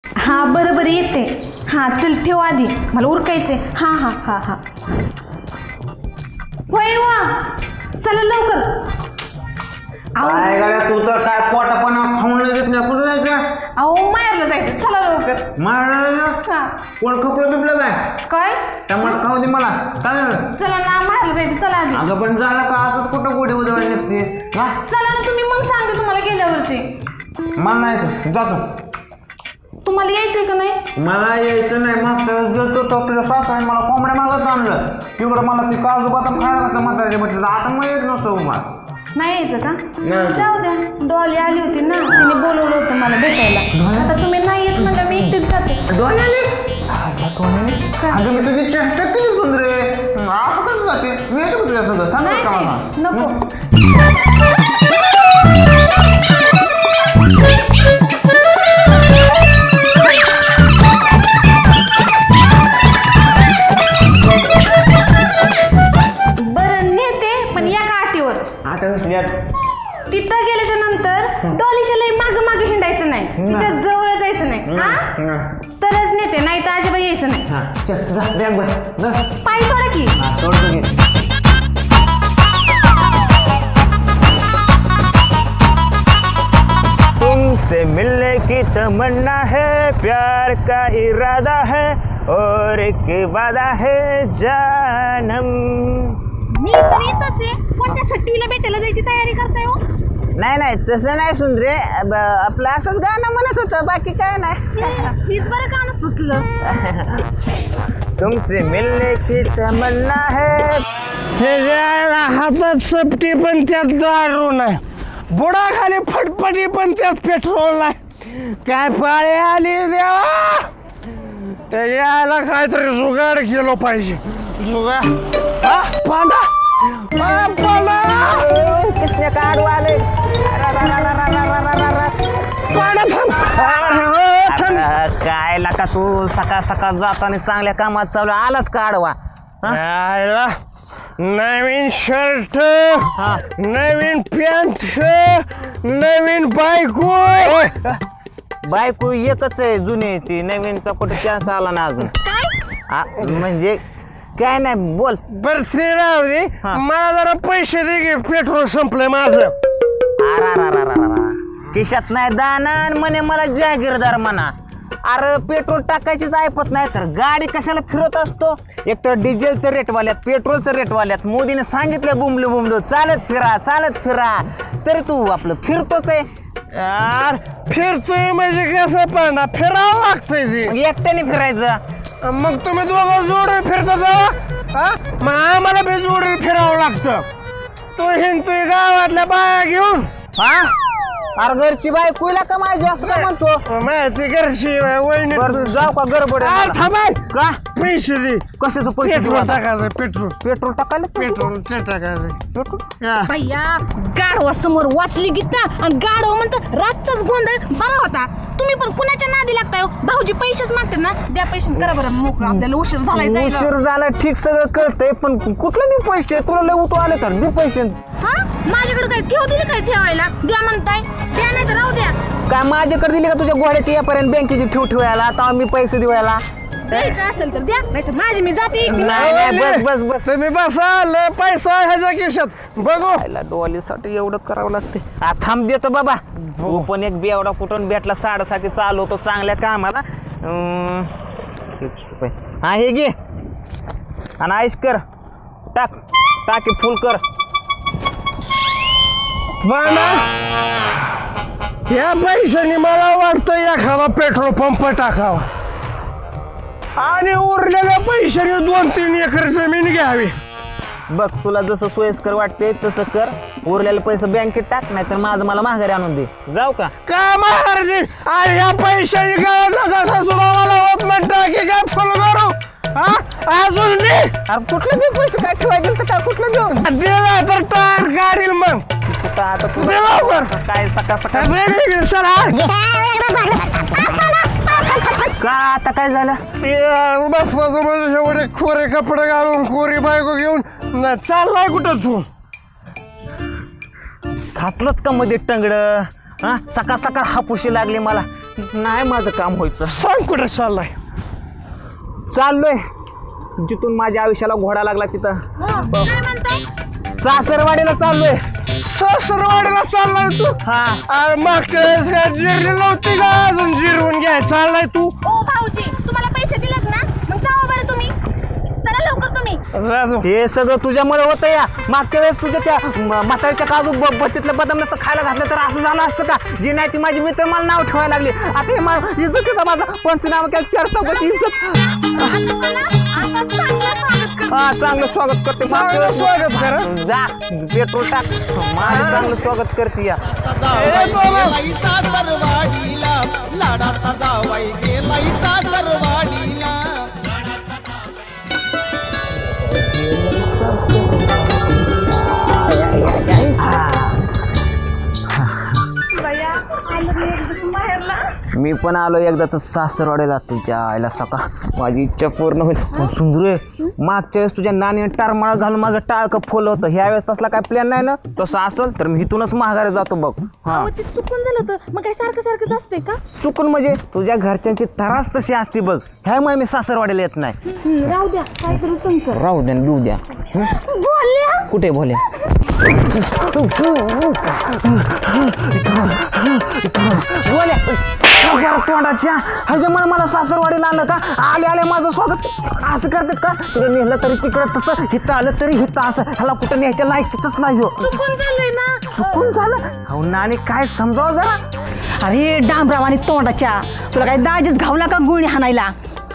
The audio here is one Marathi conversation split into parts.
हा बरोबर येते. हा चल ठेव आधी मला उरकायचे. हा हा हा हा होय वा चला लवकर. काय गाड्या तू तर काय पोटापणा खाऊन नाही देत नाही. कुठं जायचं? अहो माहेरला जायचं. चला लवकर. माहेरला? कोण खपलं बिपलं काय? टमाटर खाऊ दे मला. काय झालं? चला ना माहेरला जायचं. चला आधी. अगं पण झालं का असंच कुठं गोडी उजवायला नसते. चला ना तुम्ही मग सांगते तुम्हाला गेल्यावरती. मला नाही यायचं. जातो. तुम्हाला यायचंय का नाही? मला यायचं नाही. मागच्या गेलो तो तुझ्या सासऱ्याने मला कोंबड्या मागत आणलं. तिकडं मला ती काजू बदाम खायला लागतं म्हाताऱ्याच्या म्हटलं. आता मग येत नसतो मला. नाही यायचं का? जाऊ द्या. डॉली आली होती ना तिने बोलवलं होतं मला भेटायला. आता तुम्ही नाही येत म्हणजे मी एकटीच जाते. डॉली आली? अगं मी तुझी चेष्टा केली सुंदरे. असं कसं जाते? मी येतो तुझ्या सगळं. थांब का मला? नको. तिथं गेल्याच्या नंतर डॉलीच्या लई माग मागे हिंडायचं नाही. तिच्या जवळ जायचं नाही. हा तरच नेते नाही तर अजिबात यायचं नाही. पाय सोडा की. तुमसे मिलने की तमन्ना है, प्यार का इरादा है और एक वादा है जानम. मी तर येतच आहे. कोणत्या सट्टीला भेटायला जायची तयारी करताय हो? नाही तसं नाही सुंदरे. आपलं असंच गाणं म्हणत होतं. बाकी काय नाही. हीच बरं गाणं सुचलं. तुमसे मिलने की तमन्ना है. हातात सपटी पण त्यात दारू नाही. बुडाखाली फटफटी पण त्यात पेट्रोल नाही. काय पाळी आली देवा. त्याला काहीतरी जुगाड केलं पाहिजे. जुगाड पांडा किसने काढू आले. काय लाका तू सकाळ सकाळ जाताना चांगल्या कामात चालू आलाच काढवा. नवीन शर्ट, नवीन पॅन्ट, नवीन बायको एकच आहे. जुनी ती नवीनचा कुठे चान्स आला ना अजून. म्हणजे काय नाही बोल. बर ते राहू दे. मला जरा पैसे दे की. पेट्रोल संपलंय माझं. खिशात नाही दाना म्हणे मला जागीरदार म्हणा. अरे पेट्रोल टाकायचीच ऐपत नाही तर गाडी कशाला फिरत असतो. एक तर डिझेलचं रेट वाल्यात, पेट्रोलचं रेट वाल्यात. मोदीने सांगितलं बुमलो चालत फिरा तरी तू आपलं फिरतोच आहे. यार फिरतोय म्हणजे कसं पांडा फिरावं लागतंय ते. एकट्याने फिरायचं. मग तुम्ही दोघं जोडून फिरता जावा. मग आम्हाला बी जोडून फिरावं लागतं. तो हिंडतोय गावातल्या बाया घेऊन. अरे घरची बायकोला का माझी असं का म्हणतो? माहिती घरची वहिनी. जाऊ का गडबड थांबाय का? पैसे दे. कशाचं पैसे? पेट्रोल टाकायचं. पेट्रोल टाकायला. पेट्रोल टाकायचं. भैया गाढवा समोर वाचली गीता आणि गाढवा म्हणतात रातचाच गोंधळ बरा होता. तुम्ही पण कुणाच्या नादी लागताय? भाऊजी पैसेच मागतात ना. द्या पैसे करा बरं मोकळं. आपल्याला उशीर झालाय. उशीर झाला ठीक सगळं कळतंय पण कुठलं देऊ पैसे? तुला लय उतू आले तर दे पैसे. माझ्याकडे काय ठेव दिले काय ठेवायला? द्या म्हणताय द्या नाही तर राहू द्या. काय माझ्याकडे दिली का तुझ्या घोड्याची यापर्यंत बँकेची ठेवायला? आता मी पैसे देवायला द्यायचं असेल तर द्या नाही तर माझी मी जाते. नाही बस तुम्ही बसा. लय पैसा ह्याच्या खिशात बघू. डोलीसाठी एवढं करावं लागते. थांब देतो बाबा. तू पण एक बेवडा कुठून भेटला. 7:30 चालू होतो चांगल्या कामाला. हे घे आणि आईस कर. टाकी फुल कर. या पैशाने मला वाटतं एखादा पेट्रोल पंप टाकावा आणि उरलेल्या पैशाने 2-3 एकर जमीन घ्यावी. बघ तुला जसं सोयीस्कर वाटते तसं कर. उरलेले पैसे बँकेत टाक नाही तर माझं मला माघारी आणून दे. जाऊ का? काय माघारी? आणि या पैशाने गावाचा कसा सुद्धा मला होत नाही. टाकी काय फुल करू? अजून दे. अरे कुठलं देऊ पैसे? काय ठेवायचं तर काय कुठलं देऊ? दिला तर टायर काढील मग. आता काय सकाळ का आता काय झालं? बसवाचं म्हणजे एवढे खोरे कपडे घालून खोरी बायको घेऊन चाललाय कुठं तू? घातलंच का मध्ये टंगड? सकाळ हापुशी लागली मला. नाही माझं काम व्हायचं. सांग कुठं चाललाय? चाललोय जिथून माझ्या आयुष्याला घोडा लागला तिथं. काय म्हणताय? सासरवाडीला चाललोय. सासरवाडीला चाललाय तू? हा. अरे मागच्या वेळेस काय जिरली नव्हती का? अजून जिरवून घ्याय चाललाय तू? ओ भाऊजी, तुम्हाला पैसे दिलेत ना, मग जावा बरं तुम्ही. चला लवकर तुम्ही. हे सगळं तुझ्यामुळे होतं या. मागच्या वेळेस तुझ्या त्या म्हातारीच्या काजू भट्टीतलं बदाम नसतं खायला घातलं तर असं झालं असतं का? जी नाही ती माझी मित्र मला नाव ठेवायला लागली. आता हे इज्जतीचा माझा पंचनामा केला 4 चौकाची इज्जत. हा चांगलं स्वागत करते. चांगलं स्वागत करा. जा पेट्रोल टाक. माझं चांगलं स्वागत करते या. लाडाचा जावाई गेला सरवाडीला. मी पण आलो एकदाच सासरवाडीला. तुझ्या आईला सका माझी इच्छा पूर्ण होईल. पण सुंदरे, मागच्या वेळेस तुझ्या नानीने टारमाळा घालून माझं टाळकं फुलं होतं. ह्या वेळेस तसला काय प्लॅन नाही ना? तसं असेल तर मी इथूनच माघारी जातो बघ. हा ते चुकून झालं होतं, मग काय सारखं सारखंच असते का? चुकून म्हणजे तुझ्या घरच्यांची तरास तशी असते बघ. ह्यामुळे मी सासरवाडीला येत नाही. राहू द्या, काय करू तुमचं. राहू द्या लिहू द्या. बोलल्या कुठे बोले? तोंडाच्या ह्याच्यामुळे मला सासरवाडीला आणलं का? आले आले माझं स्वागत असं करतात का? तुला नेलं तरी तिकडं तसं, हिथं आलं तरी हिथं असं. ह्याला कुठं न्यायच्या लायकीच नाही हो. चुकून झालंय ना. चुकून झालं? हो ना. आणि काय समजावं जरा. अरे डांबराव आणि तोंडाच्या, तुला काय दाजीच घावला का गुळणी हाणायला?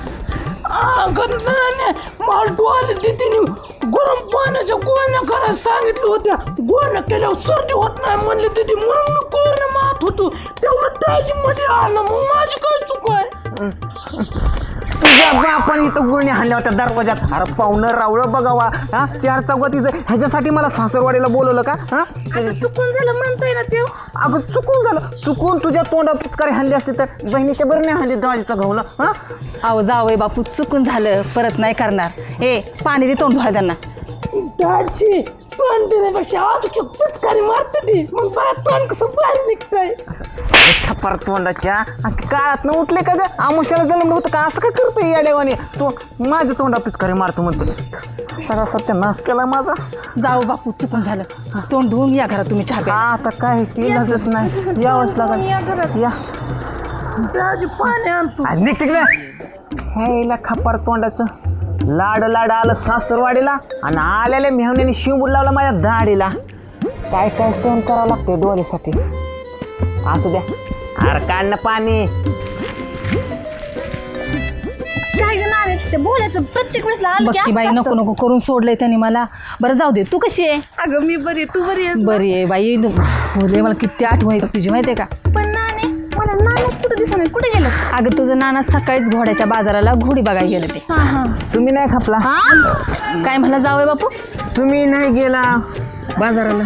मालटू आले तिने गरम पाण्याच्या गोळ्या करायला सांगितलं होत्या. गोळ्या केल्यावर सर्दी होत नाही म्हणले तिथे, म्हणून मी कोण मात होतो. तेवढं दाजी मध्ये आलं, मग माझी काय चूक आहे? तुझ्या बापाने इथं गुळणी हाणल्या होत्या दरवाजात. अरे पाहुणं रावळं बघावा. हा 4 चौकातीचं ह्याच्यासाठी मला सासरवाडीला बोलवलं का? हा चुकून झालं म्हणतोय ना ते. अगं चुकून झालं. चुकून तुझ्या तोंडात पिचकारी हाणली असते तर बहिणीच्या बरं नाही हाणली दाजीचा घावला. हा अहो जावई बापू, चुकून झालं, परत नाही करणार. ए पाणी दे तोंड धुवाय त्यांना. दाजी पण देण्यापेक्षा आज पिचकारी मारते ती, मग बाहेर तोंड कसं बाहेर निघतंय? थप्पार तोंडाच्या काळात न उठले का ग? आमुष्याला जन्म होतं का? असं काय करतोय या देवाने? तो माझ्या तोंडा पिचकारी मारतो म्हणतो. सगळा सत्यानाश केला माझा. जाऊ बापू, चुकून झालं. तोंड धुवून या घरात तुम्ही चहा प्या. आता काय केलंच नाही. यावंच लागल. या दाजी पाणी आणतो. निघ तिकडे. ह्याला खप्पार तोंडाचं लाड लाड आलं सासरवाडीला आणि आलेल्या मेहण्याने शिंबूड लावला माझ्या दाढीला. काय काय सहन करावं लागतंय डोळ्यासाठी. असू द्या. अरे काढ ना पाणी. काय ग नारे, ते बोलायचं प्रत्येक वेळेस आलं की बक्की बाई, असं नको असतं. नको करून सोडलंय त्यांनी मला. बरं जाऊ दे, तू कशी आहे? अगं मी बरी, तू बरी आहेस ना? बरी आहे बाई. बोलले मला किती आठवण येतं तुझी, माहिती आहे का? पण नाने, मला नानाच कुठं दिसत नाही. कुठे गेलं? अगं तुझं नाना सकाळीच घोड्याच्या बाजाराला घोडी बघायला गेले ते. तुम्ही नाही खपला? काय म्हणला जावई बापू? तुम्ही नाही गेला बाजाराला?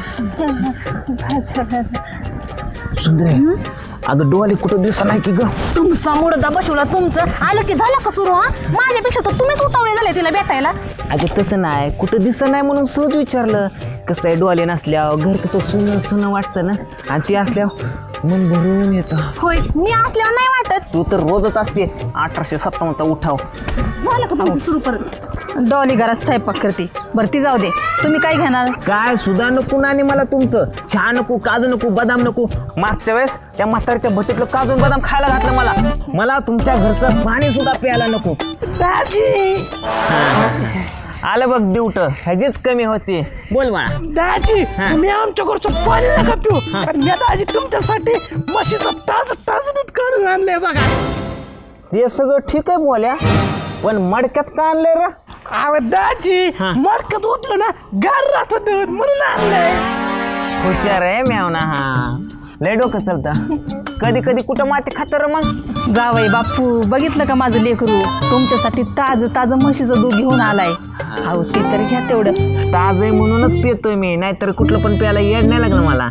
सुंदर अगं डोळे कुठं दिसत नाही की ग? तुमचा मुडदा बसवला तुमचं. आलं की झालं का सुरू? हा माझ्यापेक्षा तर तुम्हीच उतावळे झाले तिला भेटायला. अगं तसं नाही, कुठं दिसत नाही म्हणून सहज विचारलं. कसं आहे, डोळे नसल्यावर घर कसं सुनं सुनं वाटतं ना, आणि ती असल्यावर मन भरून येतं. होय, मी असल्यावर नाही वाटत. तू तर रोजच असते 1857चा उठाव. झालं का तुमचं सुरू परत? डॉली घरात स्वयंपाक करते. बरं ती जाऊ दे, तुम्ही काय घेणार? काय सुद्धा नको नानी मला तुमचं. चहा नको, काजू नको, बदाम नको. मागच्या वेळेस त्या म्हातारीच्या भट्टीतलं काजू बदाम खायला घातलं मला. मला तुमच्या घरचं पाणी सुद्धा प्यायला नको. दाजी आलं बघ दिवट, ह्याचीच कमी होती. बोल बाळा. दाजी, तुम्ही आमच्या घरचं पाणी नका पिऊ, कारण मी दाजी तुमच्यासाठी म्हशीचं ताजं दूध काढून आणलंय बघा. ते सगळं ठीक आहे बोल्या, पण मडक्यात का आणलंय रे? अहो दाजी, मडक्यात उठलं ना गार राहतं दूध, म्हणून आणलंय. हुशार आहे म्यावना. हा लय डोकं चालतं. कधी कधी कुठं माती खातर मग. जावई बापू, बघितलं का माझं लेकरू तुमच्यासाठी ताजं म्हशीचं दूध घेऊन आलाय. अहो ते तरी घ्या तेवढं. ताज आहे म्हणूनच पितोय मी, नाहीतर कुठलं पण प्यायला येड नाही लागलं मला.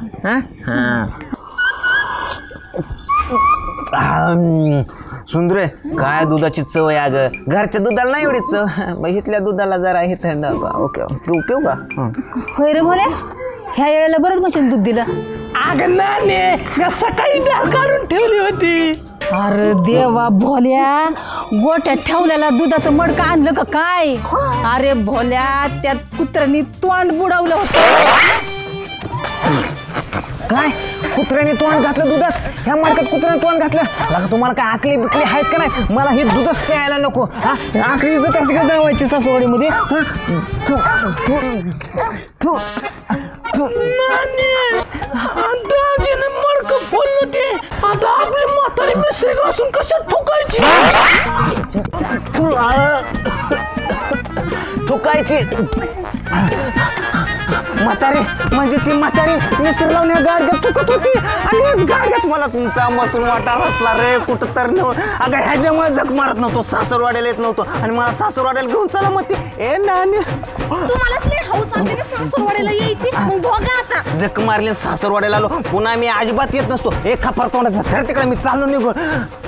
सुंदर काय दुधाची चव आहे अगं. घरच्या दुधाला नाही एवढी चव, इथल्या दुधाला जरा हे थंड. ओके पिऊ का? होय रे बोले, ह्या वेळेला बरंच म्हशीचं दूध दिलं. अगं नाने, सकाळी डाळ काढून ठेवली होती. अरे देवा भोल्या, गोट्यात ठेवलेला दुधाचं मडकं आणलं का काय? अरे भोल्या, त्यात कुत्र्यानी तोंड बुडवलं होतं. काय कुत्र्याने तोंड घातलं दुधात? ह्या मडक्यात कुत्र्याने तोंड घातलं? लगा तुम्हाला काय आकली बिकली आहेत का नाही? मला हे दुधच प्यायला नको. हा आकली इज्जत अशी का जावायची सासरवाडीमध्ये? दाजीने मडकं फोडलं ते. आता आपली म्हातारी मिसळी घासून कशात ठोकायची? थुकायची म्हातारी म्हणजे ती म्हातारी मिसळ लावण्या गाडग्यात थुकत होती आणि गाडग्यात मला तुमचा मसून वाटा असला रे. कुठं तर अगं ह्याच्यामुळे जग मारत नव्हतो, सासरवाड्याला येत नव्हतो आणि मला सासरवाड्याला घेऊन चला मग ए नानी तुम्हालाच लय हौस असते ना सासरवाडीला यायची. मग बघा आता जग मारले सासरवाड्याला आलो. पुन्हा मी अजिबात येत नसतो. एक खपार तोंडाचा सर तिकडे मी चाललो निघून.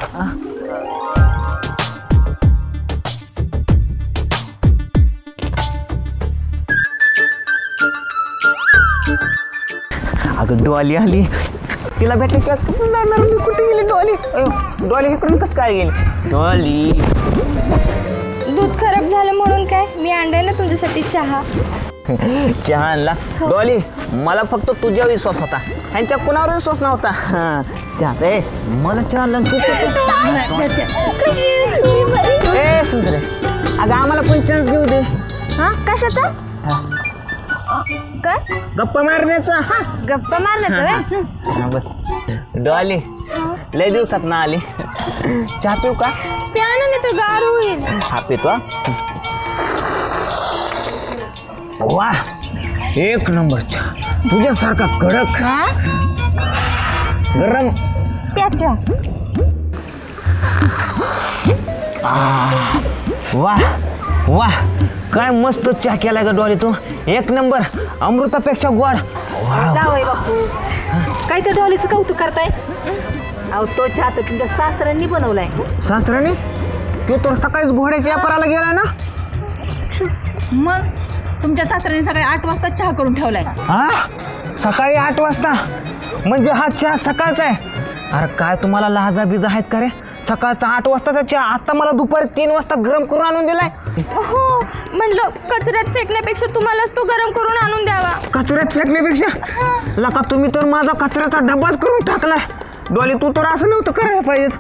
अगं डॉली आली. तिला भेटायची कसं जाणार मी? कुठे गेली डॉली? डॉली इकडून कसं काय गेली? डॉली दूध खराब झालं म्हणून काय? मी आणलाय ना तुझ्यासाठी चहा. चहा आणला? डॉली मला फक्त तुझ्यावर विश्वास होता, ह्यांच्या कुणावर विश्वास नव्हता. चहा ए मला चहा आणला तू ए सुंदर. अगं आम्हाला पण चान्स घेऊ दे. हा कशाचा? काय? गप्पा मारण्याचा. गप्पा मारण्याचा? बस डॉली लय दिवसात ना आली. चहा पिऊ का? प्याना नाही तर गार होईल. हा पितो. वा एक नंबर चहा, तुझ्यासारखा कडक गरम प्याचा. वा वा काय मस्त चहा केला ग डॉली तू. एक नंबर, अमृतापेक्षा गोड. जावई बापू, काय त्या डॉलीचं कौतुक करताय? अहो तो चहा तर तुमच्या सासऱ्यांनी बनवलाय. सासऱ्याने? तू तर सकाळीच घोड्याच्या व्यापाराला गेला ना? मग तुमच्या सासऱ्याने सकाळी 8 वाजता चहा करून ठेवलाय. हा सकाळी 8 वाजता? म्हणजे हा चहा सकाळचा आहे? अरे काय तुम्हाला लहाजा बिजा आहेत का रे? सकाळचा 8 वाजताचा चहा आता मला दुपारी 3 वाजता गरम करून आणून दिलाय. हो म्हणलं कचऱ्यात फेकण्यापेक्षा तुम्हालाच तो गरम करून आणून द्यावा. कचऱ्यात फेकण्यापेक्षा? लका तुम्ही तर माझा कचऱ्याचा डब्बाच करून टाकलाय. डॉली तू तर असं नव्हतं करायला पाहिजे.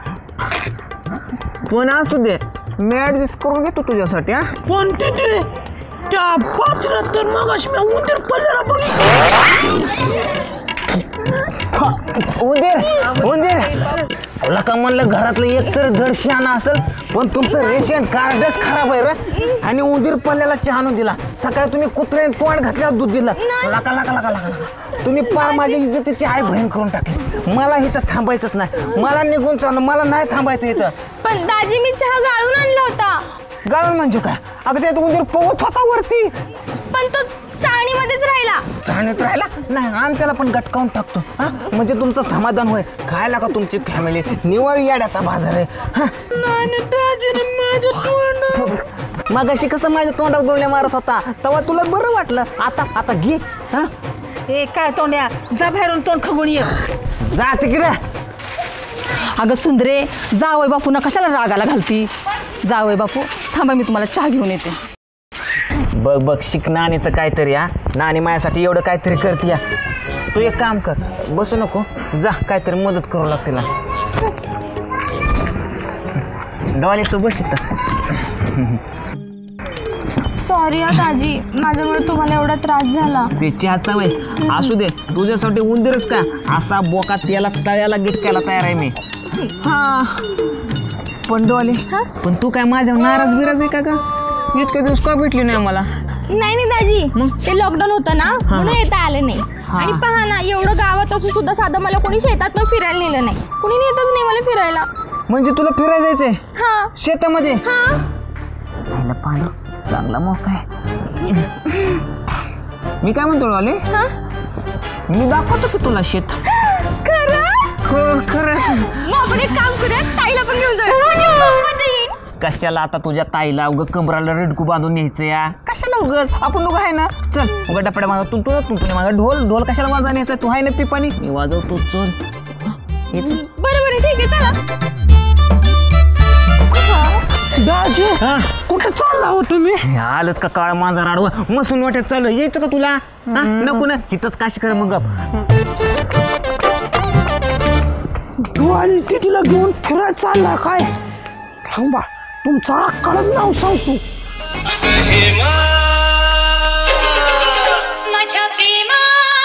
पण असू दे, मी ऍडजस्ट करून घेतो तुझ्यासाठी. हा पण तिथे त्या पात्रात तर मगाशी मी उंदीर पडलेला बघितलं. उंदीर लका म्हणलं घरातलं एक तर धड शहाणा असेल, पण तुमचं रेशन कार्डच खराब आहे रे. आणि उंदीर पल्ल्याला चहा आणून दिला. सकाळी तुम्ही कुत्र्याने तोंड घातल्यावर दूध दिलं. लका लका लका लका तुम्ही पार माझ्या इज्जतीची आई बहीण करून टाकली. मला इथं थांबायचंच नाही. मला निघून चाललं, मला नाही थांबायचं इथं. पण दाजी मी चहा गाळून आणला होता. गाळून म्हणजे काय? अगं त्यात उंदीर पोहत होता वरती. पण तो चाळणीमध्येच राहिला. चाळणीत राहिला नाही? आणि त्याला पण गटकावून टाकतो. हा म्हणजे तुमचं समाधान होय. खायला का तुमची फॅमिली निवळ याड्याचा बाजार आहे. हा मग अशी कसं माझ्या तोंडावर गोळ्या मारत होता तेव्हा तुला बरं वाटलं. आता घे. हा हे काय तोंड्या, जा बाहेरून तोंड खगून ये. जा तिकडे. अगं सुंदरे, जावई बापू ना कशाला रागाला घालती? जावई बापू थांबा, मी तुम्हाला चहा घेऊन येते. बघ बघ शिक नानीचं काहीतरी. हा नानी माझ्यासाठी एवढं काहीतरी करते. या तू एक काम कर, बसू नको, जा काहीतरी मदत करू लाग तिला. डॉली तू बस इथं. सॉरी दाजी, माझ्यामुळे तुम्हाला एवढा त्रास झाला. ते चहाचा वय असू दे, तुझ्यासाठी उंदीरच का असा बोका त्याला तळ्याला गिटकायला तयार आहे मी. हा पण डॉली, पण तू काय माझ्या नाराज बिराज आहे का ग? इतके दिवस का भेटली नाही मला? नाही दाजी, ते लॉकडाऊन होतं ना म्हणून येता आले नाही. आणि पहा ना, एवढं गावात असून सुद्धा साधं मला कोणी शेतात पण फिरायला नेलं नाही. कोणी नेतच नाही मला फिरायला. म्हणजे तुला फिरायला जायचंय? हा शेतामध्ये? हा पाणी चांगला मोका आहे. मी काय म्हणतो डॉली, मी दाखवतो की तुला शेत. खरंच? हो खरंच. मग आपण एक काम करूया, ताईला पण घेऊन जाऊया. म्हणजे खूप मजा येईल. कशाला आता तुझ्या ताईला उग कमराला रेडकू बांधून न्यायचं या? कशाला उगच, आपण दोघं आहे ना. चल उगा डपड्या मागा, तू माझा ढोल कशाला वाजवा न्यायचा? तू आहे ना पिपाणी, मी वाजवतो. चल बरं ठीक आहे चला. दाजी कुठं चालला हो तुम्ही? आलंच का काळ माझा राडवा मसून वाटत चालू यायचं का तुला? नको ना इथंच काशी कर मग. तू आणि तिला घेऊन फिरायला चालला काय? थांबा तुमचं अक्कलच नाव सांगतो. माझ्या प्रेमा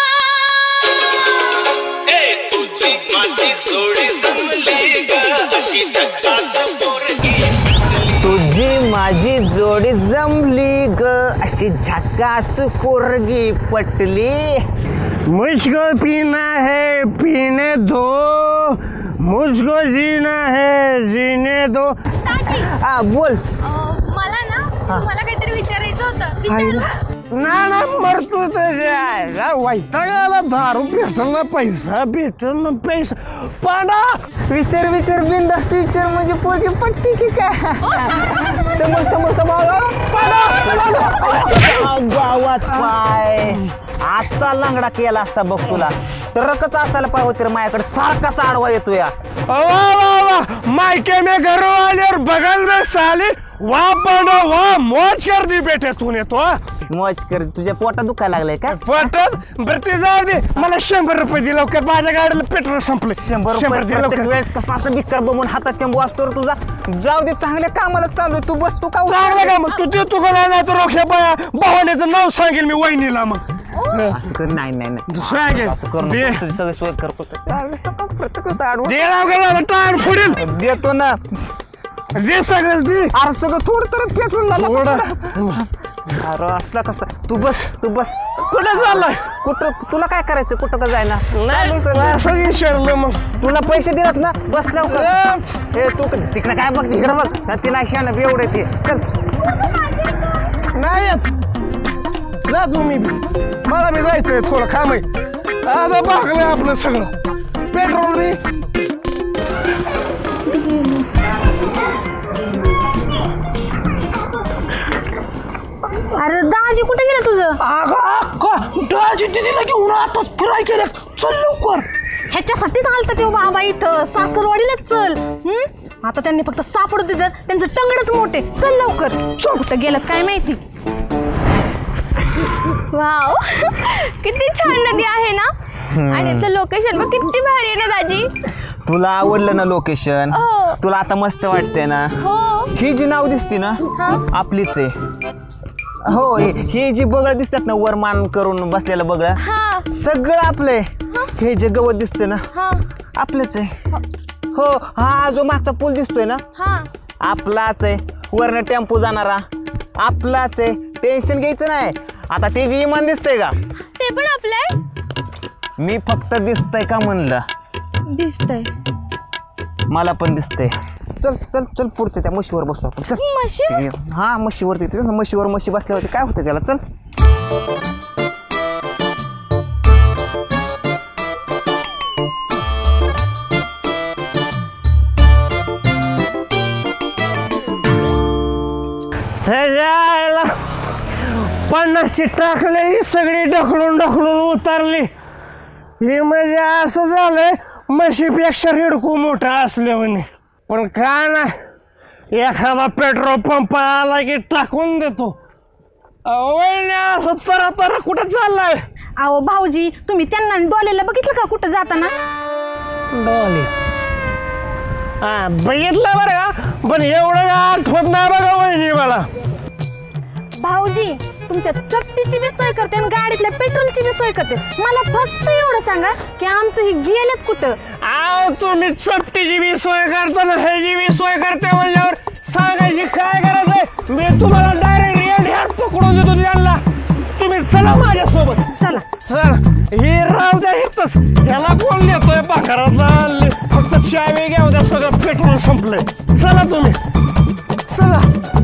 तुझी माझी जोडी जमली ग अशी झकास पोरगी. तुझी माझी जोडी जमली ग अशी झकास पोरगी पटली. मुझको पीना है पीने दो, मुझको जीना है जीने दो. हा बोल. मला ना तुम्हाला काहीतरी विचारायचं होतं. विचारू? ना मरतो त्याच्या वैतागाला दारू भेटल ना पैसा पाडा. विचार बिंदास्त विचार म्हणजे पोरगी पटते की काय? समोर गावात पाय आता लंगडा केला असता बघ तुला तरकच असायला पाहिजे तर माझ्याकडे सारखाच आडवा येतो या. मायके में घर वाले और बगल में साली वाह पाडा वाह मौज कर दी बेटे तूने तो. मौज कर. तुझ्या पोटात दुखायला लागलंय का? पोटात बरं ते जाऊ दे. मला 100 रुपये दे लवकर माझ्या गाडीला पेट्रोल संपले. 100 रुपये प्रत्येक वेळेस कसा असं बिकर बघून हातात चंबू असतो तुझा. जाऊ दे चांगल्या कामाला चालू तू बस. तू का चांगलं काम तू देतो का नाही तर रोख्या बाया भावाण्याचं नाव सांगेल मी वहिनीला. मग असं कर. नाही सांगेल असं करू दे. तुझी सगळी सोय करतो. दे राव गेला टायर फोडील. देतो ना. दे सगळं दे. अरे सगळं थोडं तर पेट्रोल अरे असला कसला. तू बस कुठं चाललाय? कुठं तुला काय करायचं? कुठं का जायना? असं विचारलं मग. तुला पैसे दिलात ना बस लवकर. हे तू तिकडे काय बघ तिकडे बघ ती नाही शान एवढे ते. चल नाही जा तुम्ही. मला मी जायचंय थोडं काम आहे. आता बघलंय आपलं सगळं पेट्रोल मी. अरे दाजी कुठे गेलं तुझं? दाजी दिदीला घेऊन आता फिराय केलं. चल लवकर. ह्याच्यासाठीच आलता ते बाबा इथं सासरवाडीलाच चल. आता त्यांनी फक्त सापडू दिलं त्यांचं टंगडच मोठे. चल लवकर. कुठं गेलं काय माहिती. वाव किती छान नदी आहे ना. आणि इथलं लोकेशन बघ किती भारी आहे ना दाजी. तुला आवडलं ना लोकेशन? हो. तुला आता मस्त वाटतंय ना? हो. ही जी नाव दिसते ना आपलीच आहे. हो ही जी बगळ दिसतात ना वरमान करून बसलेलं बगळ सगळं आपलंय. हे जे गवत दिसते ना आपलंच आहे. हो हा जो मागचा पूल दिसतोय ना आपलाच आहे. वरनं टेम्पो जाणारा आपलाच आहे. टेन्शन घ्यायचं नाही. आता ते जी इमान दिसतंय का ते पण आपलंय. मी फक्त दिसतंय का म्हणलं? दिसतंय. मला पण दिसतंय. चल चल चल पुढच्या त्या म्हशीवर बसू आपण. चल म्हशी. हा म्हशीवरती म्हशीवर म्हशी बसल्यावरती काय होतं त्याला. चल त्याला 50ची टाकली सगळी ढकलून उतरली. हे म्हणजे असं झालंय म्हशीपेक्षा रेडकू मोठा असल्याने. पण काय नाही एखादा पेट्रोल पंप आला की टाकून देतो. असं तर कुठं चाललाय? अहो भाऊजी तुम्ही त्यांना डोलेला बघितलं का कुठं जाताना? डोले बघितलं बरं का पण एवढं आठवत नाही बघा वहिनी मला. भाऊजी तुमच्या चपटीची बी सोय करते आणि गाडीतल्या पेट्रोलची बी सोय करते. मला फक्त एवढं सांगा की आमचं हे गेलंच कुठं? आव तुम्ही चपटीची बी सोय करता ना ह्याची बी सोय करते म्हणल्यावर सांगायची काय गरज आहे? मी तुम्हाला डायरेक्ट ह्यात पकडून देतो त्यांना. तुम्ही चला माझ्यासोबत. चला चला हे राहू द्या इथंच. ह्याला कोण नेतोय पाखरातला? फक्त चावी घ्या द्या सगळं पेट्रोल संपलंय. चला तुम्ही चला.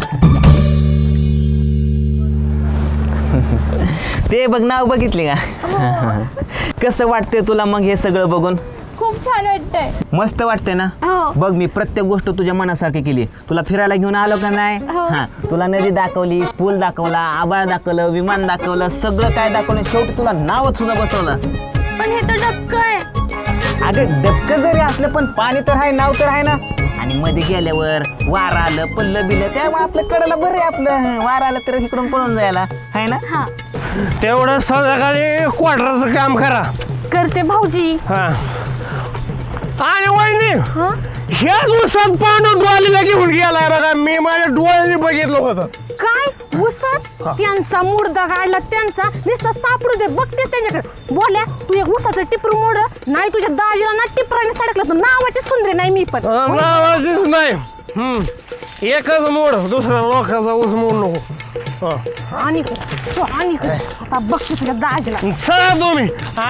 ते बघ नाव बघितले का? कसं वाटतंय तुला मग हे सगळं बघून? खूप छान वाटतंय. मस्त वाटतंय ना? बघ मी प्रत्येक गोष्ट तुझ्या मनासारखी केली. तुला फिरायला घेऊन आलो का नाही? हा तुला नदी दाखवली, पूल दाखवला, आभाळ दाखवलं, विमान दाखवलं, सगळं काय दाखवलं. शेवटी तुला नावच सुद्धा बसवलं. पण हे तर डक्क आहे. अगं डबकं जरी असलं पण पाणी तर आहे, नाव तर आहे ना. आणि मध्ये गेल्यावर वारा आलं पल्लं बिलं त्यामुळे आपल्या कडेला बरं आहे. आपलं वारा आलं तर इकडून पळून जायला आहे ना. तेवढं संध्याकाळी क्वार्टरचं काम करा. करते भाऊजी. हा आणि वहिनी ह्याच उसात पांडू डोळीला घेऊन गेलाय बघा. मी माझ्या डोळ्याने बघितलं होतं. काय उसात त्यांचा मुर्दा गाडला त्यांचा नुसतं सापडू दे बघते त्यांच्याकडे. बोल्या तू एक उसाचं टिपरू मोड नाही तुझ्या दाजीला ना टिपराने सडकलं तर नावाची सुंदरी नाही मी पण. नावाचीच नाही एकच मोड दुसऱ्या लोकांचा ऊस मोड नको. आणि आता बघते तुझ्या दाजीला. चला तुम्ही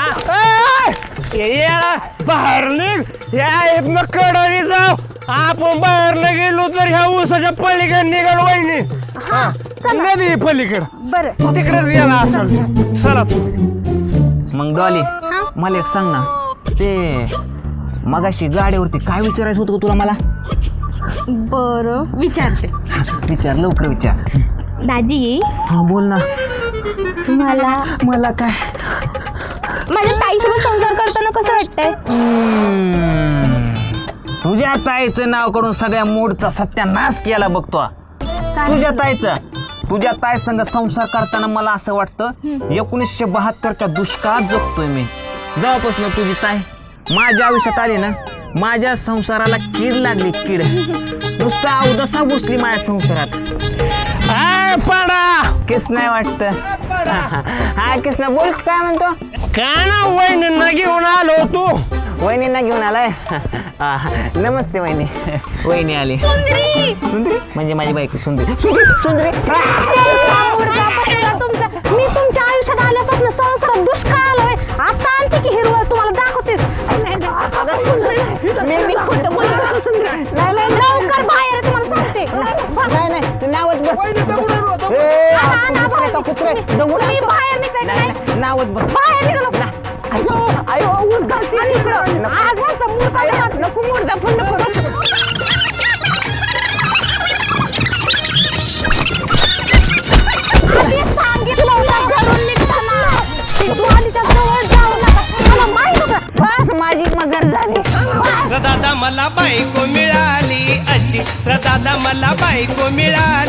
बाहेर निघ या इथनं कडरी जाऊ. आपण बाहेर न गेलो तर ह्या ऊसाच्या पलीकडे निघाल वहिनी. नदी पलीकडे बरं तिकडेच गेला असेल. चला तुम्ही. मग डॉली मला एक सांग ना, ते मगाशी गाडीवरती काय विचारायचं होतं तुला मला? बरं विचारते. विचार लवकर विचार. दाजी हा बोल ना. तुम्हाला मला काय माझ्या ताईसोबत संसार करताना कसं वाटतंय? तुझ्या ताईचं नाव करून सगळ्या मूडचा सत्यानाश केला बघतो. तुझ्या ताई संग संसार करताना मला असं वाटतं 1972च्या दुष्काळात जगतोय मी. जेव्हापासून तुझी ताई माझ्या आयुष्यात आली ना माझ्या संसाराला कीड लागली. कीड नुसता अवदसा घुसली माझ्या संसारात. पडा किस नाही वाटतं. हा किसना बोल काय म्हणतो? काय ना वहिनींना घेऊन आलो तू. वहिनींना घेऊन आलाय. नमस्ते वहिनी. वहिनी आली. सुंदरी म्हणजे माझी बायको सुंदरी. सुंदरी मी तुमच्या आयुष्यात आल्यापासून संसारात दुष्काळ आलोय. आता आणते की हिरवळ तुम्हाला दाखवतेच. मी खोटं बोलत होतो सुंदरी. नाही लवकर बाहेर तुम्हाला सांगते. नाही तू नावत बस. कुत्रे बाहेर निघायचं नावत बस. बाहेर निघालो. अयो ऊस घालते इकडं. आज ह्याचा मुर्दा नको मुर्दा फंड पडत. सांगितलं होतं घरून निघताना ती ज्वालीच्या जवळ जाऊ नका. मला माहित होतं. बस माझी मगर झाली. दादा मला बायको मिळाली अशी, दादा मला बायको मिळाली